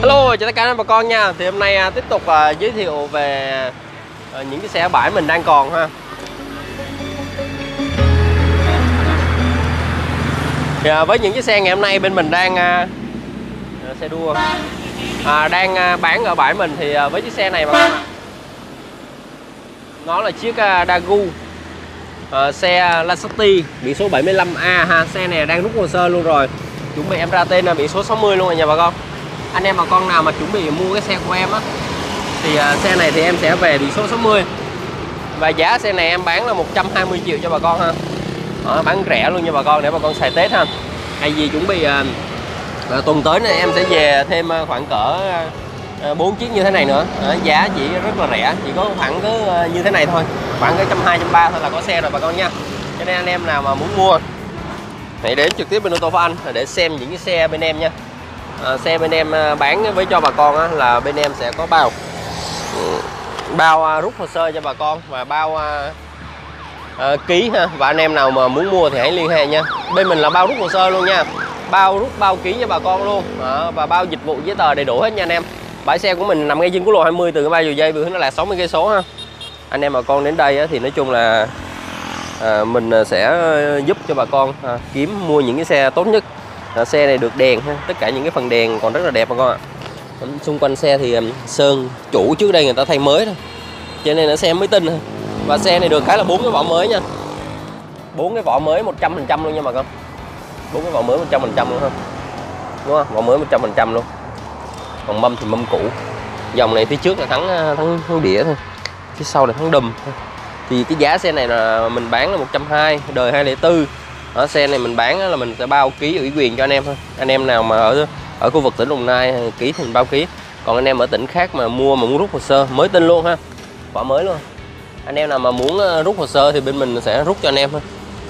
Hello, chào tất cả bà con nha. Thì hôm nay tiếp tục giới thiệu về những cái xe bãi mình đang còn ha. Thì, với những cái xe ngày hôm nay bên mình đang xe đua đang bán ở bãi mình thì với chiếc xe này bà con, nó là chiếc Dagu, xe Lasati biển số 75A ha. Xe này đang rút hồ sơ luôn rồi, chuẩn bị em ra tên là biển số 60 luôn rồi nha bà con. Anh em bà con nào mà chuẩn bị mua cái xe của em á thì xe này thì em sẽ về biển số 60. Và giá xe này em bán là 120 triệu cho bà con ha. Đó, bán rẻ luôn nha bà con, để bà con xài Tết ha. Hay gì chuẩn bị tuần tới này em sẽ về thêm khoảng cỡ 4 chiếc như thế này nữa. Giá chỉ rất là rẻ, chỉ có khoảng cứ như thế này thôi, khoảng cái 120, 130 thôi là có xe rồi bà con nha. Cho nên anh em nào mà muốn mua hãy đến trực tiếp bên ô tô Phan Anh để xem những cái xe bên em nha. Xe bên em bán với cho bà con á, là bên em sẽ có bao rút hồ sơ cho bà con và bao ký ha. Và anh em nào mà muốn mua thì hãy liên hệ nha. Bên mình là bao rút hồ sơ luôn nha, bao rút bao ký cho bà con luôn. Và bao dịch vụ giấy tờ đầy đủ hết nha anh em. Bãi xe của mình nằm ngay trên quốc lộ 20 từ 3 giờ dây vừa nó là 60 cây số ha. Anh em bà con đến đây á, thì nói chung là mình sẽ giúp cho bà con kiếm mua những cái xe tốt nhất. Xe này được đèn ha, tất cả những cái phần đèn còn rất là đẹp bà con ạ. Xung quanh xe thì sơn chủ trước đây người ta thay mới thôi, cho nên là xe mới tinh. Và xe này được cái là 4 cái vỏ mới nha, 4 cái vỏ mới 100% luôn nha bà con. 4 cái vỏ mới 100% luôn ha, đúng không? Vỏ mới 100% luôn. Còn mâm thì mâm cũ. Dòng này phía trước là thắng đĩa thôi, phía sau là thắng đùm. Thì cái giá xe này là mình bán là 120, đời 204. Ở xe này mình bán là mình sẽ bao ký ủy quyền cho anh em thôi. Anh em nào mà ở khu vực tỉnh Đồng Nai ký thì mình bao ký. Còn anh em ở tỉnh khác mà muốn rút hồ sơ mới tinh luôn ha, vỏ mới luôn. Anh em nào mà muốn rút hồ sơ thì bên mình sẽ rút cho anh em thôi.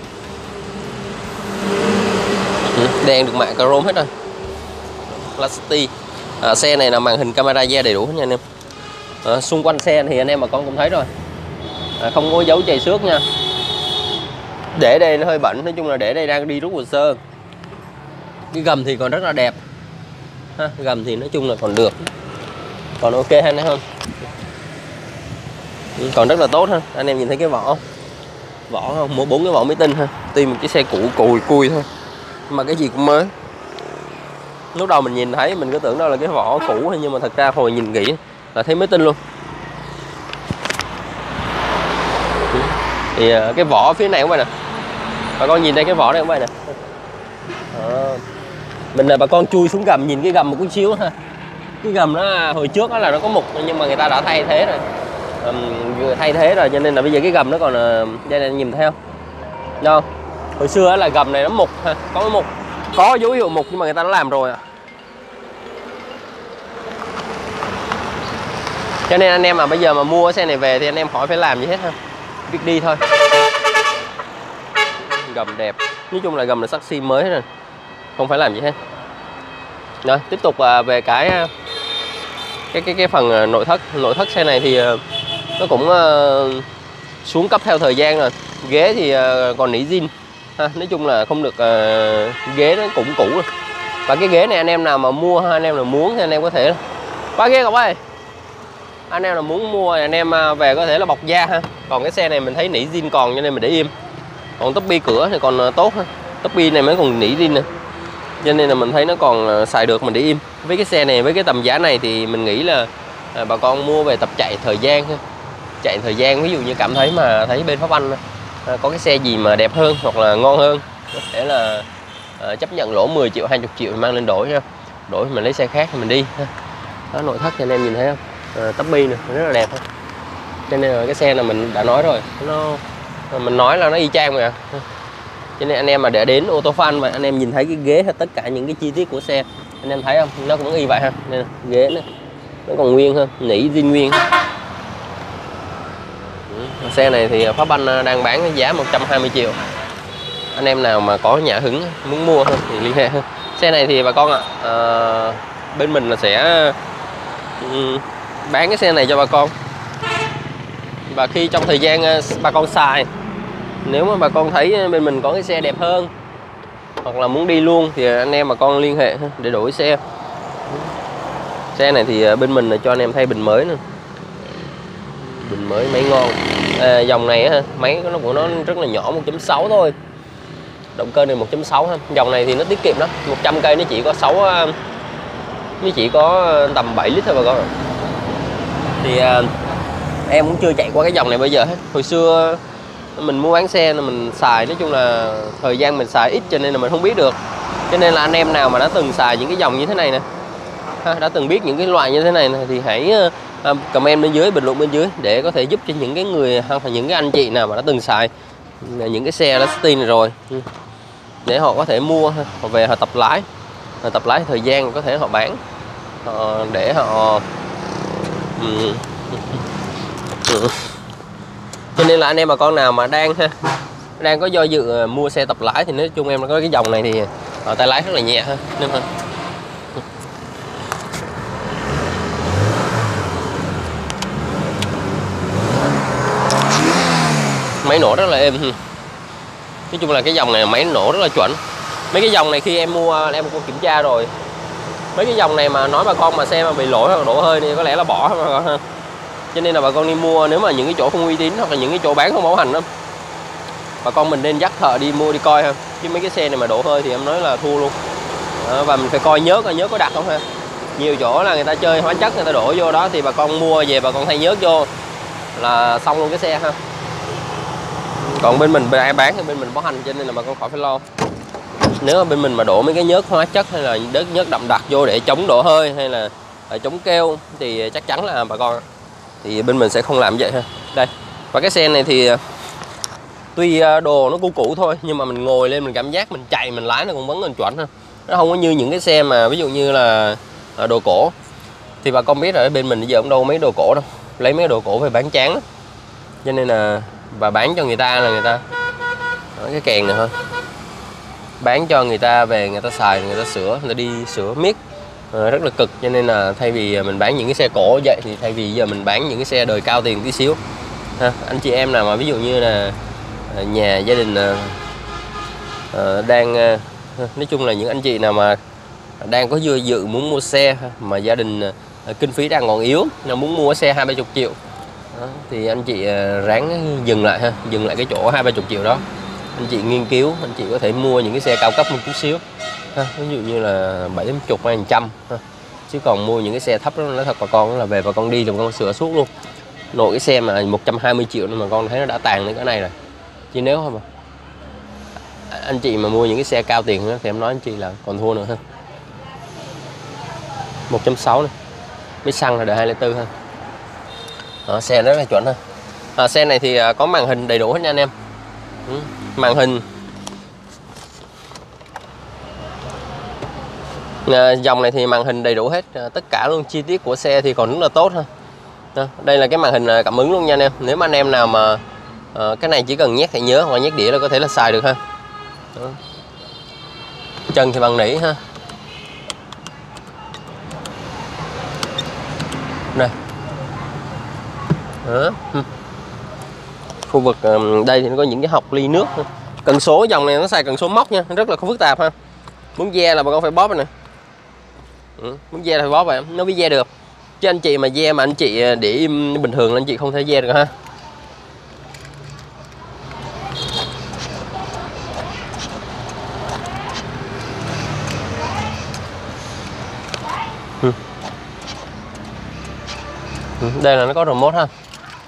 Đèn được mạ chrome hết rồi, Lasati. Xe này là màn hình camera da đầy đủ hết nha anh em. Xung quanh xe thì anh em mà con cũng thấy rồi, không có dấu chày xước nha. Để đây nó hơi bẩn, nói chung là để đây đang đi rút hồ sơ. Cái gầm thì còn rất là đẹp ha, gầm thì nói chung là còn được, còn ok ha anh em không, còn rất là tốt ha. Anh em nhìn thấy cái vỏ không, mỗi 4 cái vỏ mới tinh ha. Tuy một chiếc xe cũ cùi thôi mà cái gì cũng mới. Lúc đầu mình nhìn thấy mình cứ tưởng đó là cái vỏ cũ, nhưng mà thật ra hồi nhìn kỹ là thấy mới tinh luôn. Thì cái vỏ phía này cũng vậy nè, bà con nhìn đây, cái vỏ này cũng vậy nè. Mình là bà con chui xuống gầm nhìn cái gầm một chút xíu ha. Cái gầm nó hồi trước đó là nó có mục, nhưng mà người ta đã thay thế rồi, cho nên là bây giờ cái gầm nó còn đây này, nhìn thấy không? Đâu, hồi xưa là gầm này nó mục ha, có cái mục, có dấu hiệu mục, nhưng mà người ta đã làm rồi à. Cho nên anh em mà bây giờ mà mua xe này về thì anh em khỏi phải làm gì hết ha, biết đi thôi. Gầm đẹp, nói chung là gầm là saxi mới hết rồi, không phải làm gì hết. Rồi tiếp tục về cái phần nội thất xe này thì nó cũng xuống cấp theo thời gian rồi. Ghế thì còn nỉ zin ha, nói chung là không được, ghế nó cũng cũ rồi. Và cái ghế này anh em nào mà mua, anh em nào muốn thì anh em có thể qua ghế Ngọc ơi, anh em nào muốn mua anh em về có thể là bọc da ha. Còn cái xe này mình thấy nỉ zin còn, cho nên mình để im. Còn tắp bi cửa thì còn tốt ha, tắp bi này mới còn nỉ zin nè, cho nên là mình thấy nó còn xài được, mình để im. Với cái xe này, với cái tầm giá này thì mình nghĩ là bà con mua về tập chạy thời gian ha. Chạy thời gian, ví dụ như cảm thấy mà thấy bên Pháp Anh có cái xe gì mà đẹp hơn hoặc là ngon hơn, có thể là chấp nhận lỗ 10 triệu 20 triệu thì mang lên đổi ha. Đổi mình lấy xe khác thì mình đi ha. Đó, nội thất thì anh em nhìn thấy không, tắp bi nè rất là đẹp ha. Cho nên là cái xe này mình đã nói rồi, mình nói là nó y chang rồi à. Cho nên anh em mà để đến ô tô Phan mà anh em nhìn thấy cái ghế hay tất cả những cái chi tiết của xe, anh em thấy không, nó cũng y vậy ha. Nên ghế nó còn nguyên hơn, nỉ zin nguyên. Xe này thì Pháp Anh đang bán cái giá 120 triệu. Anh em nào mà có nhà hứng muốn mua thì liên hệ hơn. Xe này thì bà con ạ, bên mình là sẽ bán cái xe này cho bà con. Và khi trong thời gian bà con xài, nếu mà bà con thấy bên mình có cái xe đẹp hơn hoặc là muốn đi luôn thì anh em bà con liên hệ để đổi xe. Xe này thì bên mình cho anh em thay bình mới nữa. Bình mới máy ngon. Dòng này á, máy nó của nó rất là nhỏ, 1.6 thôi. Động cơ này 1.6 ha. Dòng này thì nó tiết kiệm lắm, 100 cây nó chỉ có tầm 7 lít thôi bà con. Thì em cũng chưa chạy qua cái dòng này bây giờ hết. Hồi xưa mình mua bán xe là mình xài, nói chung là thời gian mình xài ít cho nên là mình không biết được. Cho nên là anh em nào mà đã từng xài những cái dòng như thế này nè, đã từng biết những cái loại như thế này nè, thì hãy comment bên dưới, bình luận bên dưới để có thể giúp cho những cái người hoặc là những cái anh chị nào mà đã từng xài những cái xe Lasty này rồi, để họ có thể mua họ về họ tập lái. Tập lái thời gian có thể họ bán để họ cho nên là anh em bà con nào mà đang có do dự mua xe tập lái thì nói chung em có cái dòng này thì tay lái rất là nhẹ ha, nên hơn. Máy nổ rất là êm. Nói chung là cái dòng này máy nổ rất là chuẩn. Mấy cái dòng này khi em mua em có kiểm tra rồi. Mấy cái dòng này mà nói bà con mà xe mà bị lỗi hoặc đổ hơi thì có lẽ là bỏ bà con ha. Cho nên là bà con đi mua, nếu mà những cái chỗ không uy tín hoặc là những cái chỗ bán không bảo hành đó, bà con mình nên dắt thợ đi mua đi coi ha. Chứ mấy cái xe này mà đổ hơi thì em nói là thua luôn. Và mình phải coi nhớt có đặc không ha. Nhiều chỗ là người ta chơi hóa chất người ta đổ vô đó thì bà con mua về bà con thay nhớt vô là xong luôn cái xe ha. Còn bên mình ai bán thì bên mình bảo hành, cho nên là bà con khỏi phải lo. Nếu mà bên mình mà đổ mấy cái nhớt hóa chất hay là nhớt đậm đặc vô để chống đổ hơi hay là chống keo thì chắc chắn là bà con thì bên mình sẽ không làm vậy ha. Đây, và cái xe này thì tuy đồ nó cũ thôi nhưng mà mình ngồi lên mình cảm giác mình chạy mình lái nó cũng vẫn còn chuẩn ha. Nó không có như những cái xe mà ví dụ như là đồ cổ thì bà con biết rồi, bên mình bây giờ cũng đâu mấy đồ cổ đâu, lấy mấy đồ cổ về bán chán đó. Cho nên là và bán cho người ta là người ta cái kèn này thôi, bán cho người ta về người ta xài, người ta sửa, người ta đi sửa miết rất là cực. Cho nên là thay vì mình bán những cái xe cổ vậy thì thay vì giờ mình bán những cái xe đời cao tiền tí xíu ha. Anh chị em nào mà ví dụ như là nhà gia đình đang nói chung là những anh chị nào mà đang có dự muốn mua xe mà gia đình kinh phí đang còn yếu, là muốn mua xe 20-30 triệu đó, thì anh chị ráng dừng lại ha, dừng lại cái chỗ 20-30 triệu đó. Anh chị nghiên cứu, anh chị có thể mua những cái xe cao cấp một chút xíu ha, ví dụ như là 70 hay 100 ha. Chứ còn mua những cái xe thấp đó nói thật bà con là về bà con đi thì bà con sửa suốt luôn. Nội cái xe mà 120 triệu nhưng mà con thấy nó đã tàn đến cái này rồi. Chứ nếu mà anh chị mà mua những cái xe cao tiền đó, thì em nói anh chị là còn thua nữa ha. 1.6 này, máy xăng là đời 204 ha. Xe rất là chuẩn ha. Xe này thì có màn hình đầy đủ hết nha anh em. Màn hình dòng này thì màn hình đầy đủ hết, tất cả luôn, chi tiết của xe thì còn rất là tốt ha. Đây là cái màn hình cảm ứng luôn nha anh em. Nếu mà anh em nào mà cái này chỉ cần nhét thẻ nhớ hoặc nhét đĩa là có thể là xài được ha. Đó. Chân thì bằng nỉ ha. Đây. Đó. Khu vực đây thì nó có những cái hộc ly nước. Cần số dòng này nó xài cần số móc nha, rất là không phức tạp ha. Muốn ve là bà con phải bóp này nè. Muốn ve là phải bóp vậy nó mới ve được. Chứ anh chị mà ve mà anh chị để im bình thường là anh chị không thể ve được ha. Đây là nó có remote ha.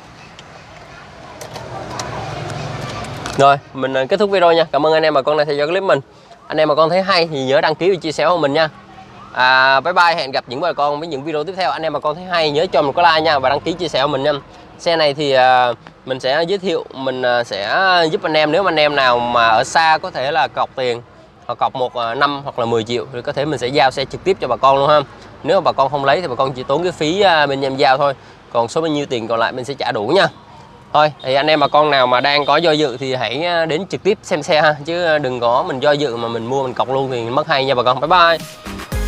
Rồi, mình kết thúc video nha. Cảm ơn anh em bà con đã theo dõi clip mình. Anh em bà con thấy hay thì nhớ đăng ký và chia sẻ của mình nha. Bye bye, hẹn gặp những bà con với những video tiếp theo. Anh em bà con thấy hay nhớ cho mình có like nha và đăng ký chia sẻ của mình nha. Xe này thì mình sẽ giới thiệu, mình sẽ giúp anh em, nếu mà anh em nào mà ở xa có thể là cọc tiền hoặc cọc 5 hoặc là 10 triệu thì có thể mình sẽ giao xe trực tiếp cho bà con luôn ha. Nếu mà bà con không lấy thì bà con chỉ tốn cái phí bên em giao thôi. Còn số bao nhiêu tiền còn lại mình sẽ trả đủ nha. Thôi thì anh em bà con nào mà đang có do dự thì hãy đến trực tiếp xem xe ha, chứ đừng có mình do dự mà mình mua mình cọc luôn thì mất hay nha bà con. Bye bye.